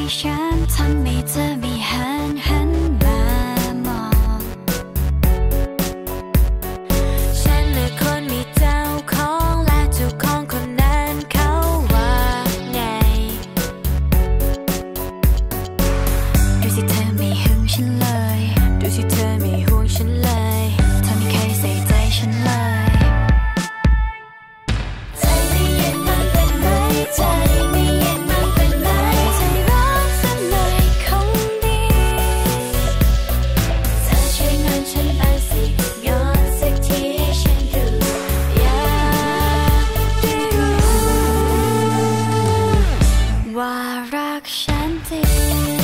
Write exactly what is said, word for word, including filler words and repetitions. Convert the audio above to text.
ฉันทำให้เธอไม่หันหันมามองฉันเป็นคนมีเจ้าของและเจ้าของคนนั้นเขาว่าไงดูสิเธอไม่หึงฉันเลยดูสิเธอไม่ห่วงฉันเลยเธอไม่เคยใส่ใจฉันเลยใจไม่เย็นมันเป็นไหมใจไม่เย็นมันเป็นไหมใจร้อนสักหน่อยคงดีเธอช่วยงอนฉันบ้างสิงอนสักทีให้ฉันดูอยากได้รู้ว่ารักฉันจริง